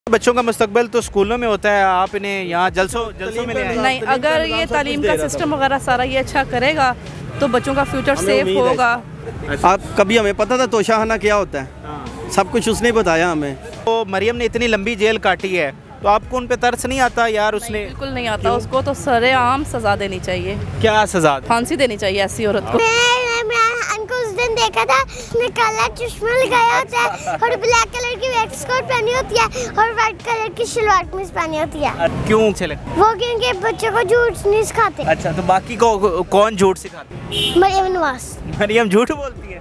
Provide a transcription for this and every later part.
बच्चों का मुस्तकबिल तो स्कूलों में होता है, आप इन्हें यहाँ जलसों में ले आए। नहीं, अगर ये तालीम का सिस्टम वगैरह सारा ये अच्छा करेगा तो बच्चों का फ्यूचर सेफ होगा। आप कभी हमें पता था तोशाखाना क्या होता है, सब कुछ उसने बताया हमें। तो मरियम ने इतनी लंबी जेल काटी है तो आपको उन पे तरस नहीं आता यार? उसने बिल्कुल नहीं आता, उसको तो सरेआम सजा देनी चाहिए। क्या सजा? फांसी देनी चाहिए ऐसी औरत को। उस दिन देखा था उसने काला चश्मा लगाया होता है और ब्लैक कलर की वेस्ट कोट पहनी होती है और व्हाइट कलर की शलवार कमीज पहनी होती है। क्यों अच्छे लगते? वो क्योंकि बच्चों को झूठ नहीं सिखाते। अच्छा, तो बाकी को कौन झूठ सिखाते? मरियम नवाज। मरियम झूठ बोलती है।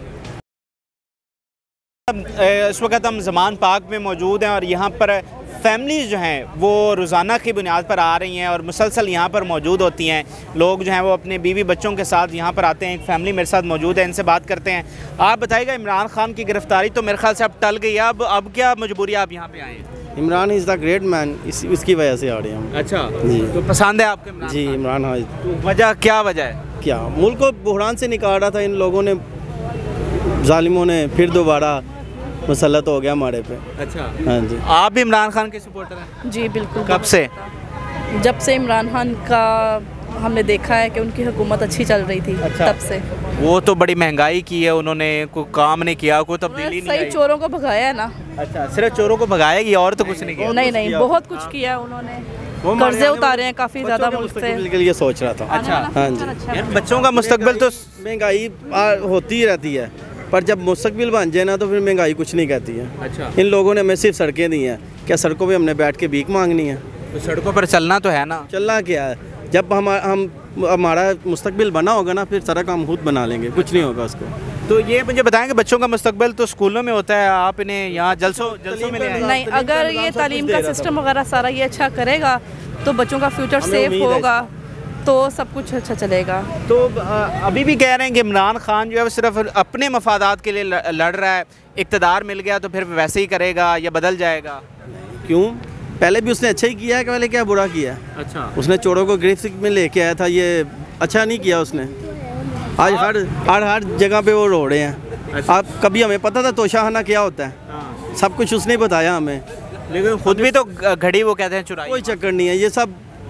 इस वक्त हम ज़मान पार्क में मौजूद हैं और यहाँ पर फैमिलीज़ जो हैं वो रोज़ाना की बुनियाद पर आ रही हैं और मुसलसल यहाँ पर मौजूद होती हैं। लोग जो हैं वो अपने बीवी बच्चों के साथ यहाँ पर आते हैं। एक फ़ैमिली मेरे साथ मौजूद है, इनसे बात करते हैं। आप बताइएगा, इमरान खान की गिरफ्तारी तो मेरे ख्याल से अब टल गई है, अब क्या मजबूरी आप यहाँ पे आए हैं? Imran is the great man, इसकी वजह से आ रहे हैं हम। अच्छा जी, तो पसंद है आपको इमरान? जी इमरान। हाँ, तो वजह क्या वजह है? क्या मुल्क को बुहरान से निकाल रहा था इन लोगों ने, जालिमों ने, फिर दोबारा मुसल्लत हो गया हमारे पे। अच्छा, हाँ जी। आप भी इमरान खान के सपोर्टर हैं? जी बिल्कुल। कब से? जब से इमरान खान का हमने देखा है कि उनकी हुकूमत अच्छी चल रही थी। अच्छा। तब से। वो तो बड़ी महंगाई की है उन्होंने, कोई काम नहीं किया, कोई तब्दीली नहीं आई। सही चोरों को भगाया है ना। अच्छा, सिर्फ चोरों को भगाएगी और तो कुछ नहीं किया? नहीं, बहुत कुछ किया है उन्होंने। कर्जे उतारे हैं काफ़ी ज़्यादा मुल्क से। के लिए सोच रहा था। अच्छा, हाँ जी। यार बच्चों का मुस्तकबिल तो महंगाई होती ही रहती है, पर जब मुस्तकबिल बन जाए ना तो फिर महंगाई कुछ नहीं कहती है। अच्छा, इन लोगों ने हमें सिर्फ सड़कें दी हैं, क्या सड़कों पे हमने बैठ के भीख मांगनी है? तो सड़कों पर चलना तो है ना। चलना क्या है, जब हमारा मुस्तकबिल बना होगा ना फिर सारा काम खुद बना लेंगे, कुछ नहीं होगा उसको। तो ये मुझे बताएं कि बच्चों का मुस्तकबिल तो स्कूलों में होता है, आप इन्हें यहाँ जलसों में ले आए। नहीं, अगर ये तालीम का सिस्टम वगैरह सारा ये अच्छा करेगा तो बच्चों का फ्यूचर सेफ होगा, तो सब कुछ अच्छा चलेगा। तो अभी भी कह रहे हैं कि इमरान खान जो है वो सिर्फ अपने मफादात के लिए लड़ रहा है, इक़्तिदार मिल गया तो फिर वैसे ही करेगा या बदल जाएगा? क्यों, पहले भी उसने अच्छा ही किया है, पहले क्या बुरा किया है? अच्छा, उसने चोरों को गिरफ्त में लेके आया था, ये अच्छा नहीं किया उसने। आज हर जगह पे वो रो रहे हैं। अच्छा। आप कभी हमें पता था तोशाखाना क्या होता है, सब कुछ उसने बताया हमें। लेकिन खुद भी तो घड़ी वो कहते हैं चुराई। कोई चक्कर नहीं है, ये सब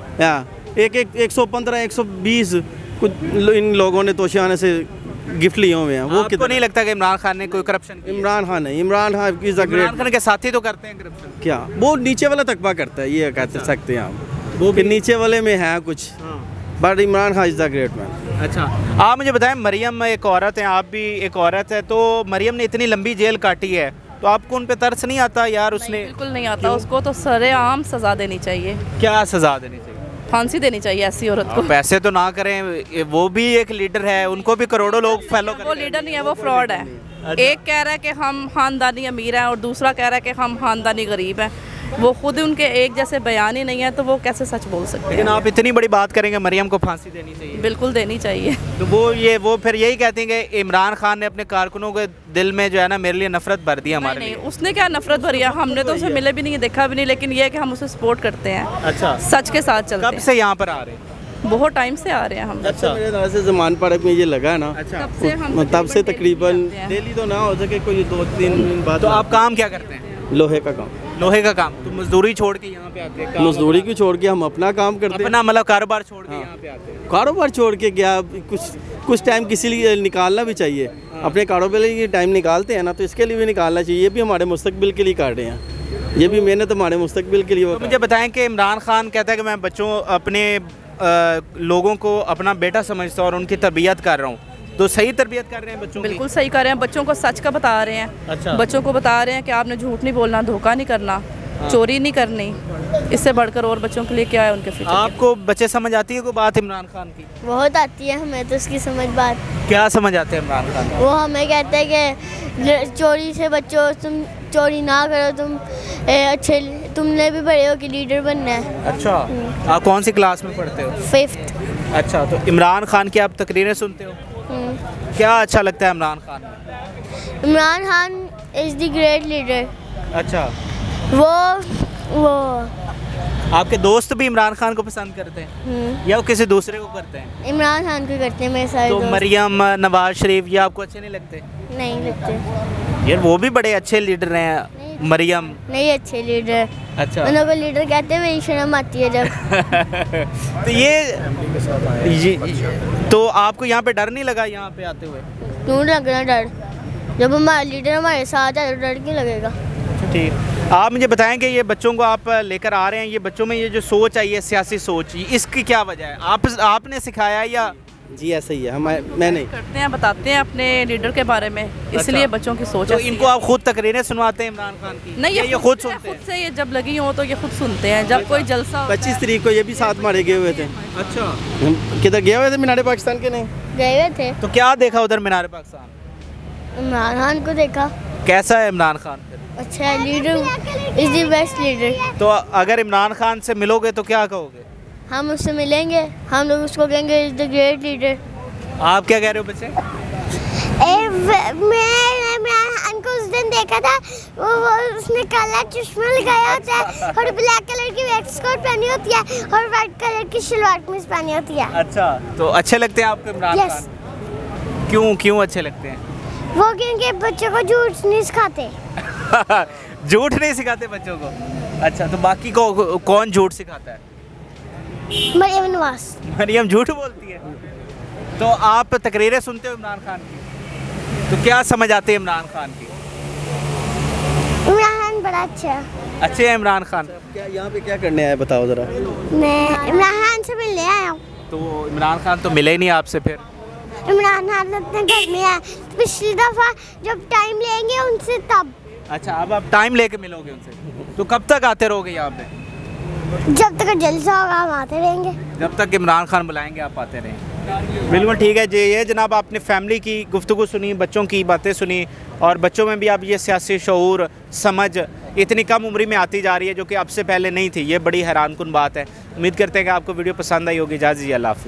115 120 कुछ इन लोगों ने तोशाखाने से गिफ्ट लिए हुए हैं। वो आपको नहीं लगता कि इमरान खान ने कोई करप्शन? इमरान खान नहीं, Imran Khan is a great. Imran Khan के साथी तो करते हैं करप्शन। क्या वो नीचे वाला तकबा करता है, ये कहते सकते हैं हम, वो भी नीचे वाले में है कुछ, but Imran Khan is the great man. अच्छा, आप मुझे बताएं, मरियम एक औरत है, आप भी एक औरत है, तो मरियम ने इतनी लंबी जेल काटी है तो आपको उन पे तरस नहीं आता यार? उसने बिल्कुल नहीं आता, उसको तो सरेआम सजा देनी चाहिए। क्या सजा देनी चाहिए? फांसी देनी चाहिए ऐसी औरत को। पैसे तो ना करें, वो भी एक लीडर है, उनको भी करोड़ों लोग फॉलो करते हैं। वो लीडर नहीं है, वो फ्रॉड है। एक कह रहा है कि हम खानदानी अमीर हैं और दूसरा कह रहा है कि हम खानदानी गरीब हैं। वो खुद उनके एक जैसे बयान ही नहीं है, तो वो कैसे सच बोल सकते हैं? लेकिन आप इतनी बड़ी बात करेंगे मरियम को फांसी देनी चाहिए। बिल्कुल देनी चाहिए। तो वो फिर यही कहते हैं कि इमरान खान ने अपने कारकुनों के दिल में जो है ना मेरे लिए नफरत भर दी हमारे नहीं, लिए। उसने क्या नफरत भरी है? हमने तो उसे मिले भी नहीं, देखा भी नहीं, लेकिन ये है कि हम उसे सपोर्ट करते हैं। अच्छा, सच के साथ चलते कब हैं। से यहाँ पर आ रहे हैं? बहुत टाइम से आ रहे हैं हम। अच्छा, मेरे ख्याल से ज़मान पार्क में ये लगा है ना, अच्छा, तब से तकरीबन डेली तो ना हो सके, कोई 2-3 दिन बाद। तो आप काम क्या करते हैं? लोहे का काम। लोहे का काम। तो मजदूरी छोड़ के यहाँ पे आते हैं? मजदूरी क्यों छोड़ के, हम अपना काम करते हैं। अपना मतलब कारोबार छोड़ के यहाँ पे आते हैं? कारोबार छोड़ के क्या, कुछ टाइम किसी लिए निकालना भी चाहिए। अपने कारोबार के लिए टाइम निकालते हैं ना, तो इसके लिए भी निकालना चाहिए। ये भी हमारे मुस्तकबिल के लिए कर रहे हैं, ये भी मेहनत हमारे मुस्तकबिल के लिए। तो मुझे बताएं कि इमरान खान कहता है कि मैं बच्चों अपने लोगों को अपना बेटा समझता हूँ और उनकी तरबियत कर रहा हूँ, तो सही तरबियत कर रहे हैं बच्चों की? बिल्कुल सही कर रहे हैं, बच्चों को सच का बता रहे हैं। अच्छा। बच्चों को बता रहे हैं कि आपने झूठ नहीं बोलना, धोखा नहीं करना, चोरी नहीं करनी। इससे बढ़कर और बच्चों के लिए क्या है उनके फ्यूचर? आपको बच्चे समझ आती है कोई बात इमरान खान की? बहुत आती है हमें तो उसकी समझ बात। क्या समझ आते हैं इमरान खान? वो हमें कहते हैं कि चोरी से बच्चों, तुम चोरी ना करो, तुम अच्छे, तुमने भी बड़े हो कि लीडर बनना है। अच्छा, आप कौन सी क्लास में पढ़ते हो? 5th। अच्छा, तो इमरान खान की आप तकरीरें सुनते हो? क्या अच्छा लगता है इमरान खान में? Imran Khan is the great leader. अच्छा, वो आपके दोस्त भी इमरान खान को पसंद करते हैं या वो किसी दूसरे को करते हैं? इमरान खान को करते हैं मेरे सारे तो दोस्त। मरियम, नवाज शरीफ, ये आपको अच्छे नहीं लगते? नहीं लगते। यार वो भी बड़े अच्छे लीडर हैं, मरियम। नहीं अच्छे लीडर, अच्छा। उन्हों को लीडर कहते हैं, मेरी शर्म आती है जब। तो ये तो आपको यहाँ पे डर नहीं लगा यहाँ पे आते हुए? क्यों लगना डर, जब हमारा लीडर हमारे साथ है तो डर क्यों लगेगा। ठीक, आप मुझे बताएं कि ये बच्चों को आप लेकर आ रहे हैं, ये बच्चों में ये जो सोच आई है सियासी सोच, इसकी क्या वजह है? आपने सिखाया या? जी ऐसा ही है, मैं नहीं करते हैं, बताते हैं अपने लीडर के बारे में, इसलिए अच्छा। बच्चों की सोच तो ऐसी इनको है। आप खुद तकरीरें सुनवाते हैं इमरान खान की? नहीं, ये खुद सुनते खुद हैं? से ये जब लगी हो तो ये खुद सुनते हैं, जब कोई जलसा होता है। 25 तारीख को ये भी साथ मारे गए हुए थे। अच्छा, हम किधर गए हुए थे, मीनार पाकिस्तान के? नहीं गए हुए थे, तो क्या देखा उधर मीनार पाकिस्तान? इमरान खान को देखा, कैसा है इमरान खान? अच्छा है, leader is the best leader. तो अगर इमरान खान से मिलोगे तो क्या कहोगे? हम उससे मिलेंगे, हम लोग उसको कहेंगे इज द ग्रेट लीडर। आप क्या कह रहे हो बच्चे? मैं इमरान खान को उस दिन देखा था, वो उसने काला चश्मा लगाया होता है और ब्लैक कलर की वेस्ट कोट पहनी होती है और वाइट कलर की शलवार कमीज पहनी होती है। अच्छा, तो अच्छे लगते हैं आपको इमरान Yes. खान? क्यों अच्छे लगते हैं? वो क्योंकि बच्चों को झूठ नहीं सिखाते। झूठ नहीं सिखाते बच्चों को? अच्छा, तो बाकी को कौन झूठ सिखाता है? मरियम नवाज। मरियम झूठ बोलती है? तो आप तकरीरें सुनते हो इमरान खान की, तो क्या समझ आते हैं इमरान खान की? इमरान खान बड़ा अच्छा है। अच्छे हैं इमरान खान? क्या यहाँ पे क्या करने आए बताओ ज़रा। मैं इमरान खान से मिलने आया हूँ। तो इमरान खान तो मिले ही नहीं आपसे फिर? इमरान खान अपने घर में है, पिछली दफ़ा जब टाइम लेंगे उनसे तब। अच्छा, अब आप टाइम लेके मिलोगे उनसे, तो कब तक आते रहोगे यहाँ पे? जब तक जलसा होगा हम आते रहेंगे। जब तक इमरान खान बुलाएंगे आप आते रहेंगे। बिल्कुल ठीक है जी, ये जनाब आपने फैमिली की गुफ्तगू सुनी, बच्चों की बातें सुनी, और बच्चों में भी अब ये सियासी शऊर समझ इतनी कम उम्र में आती जा रही है जो कि अब से पहले नहीं थी। ये बड़ी हैरानकुन बात है। उम्मीद करते हैं कि आपको वीडियो पसंद आई होगी। इजाज़त दीजिए, अल्लाह हाफ़िज़।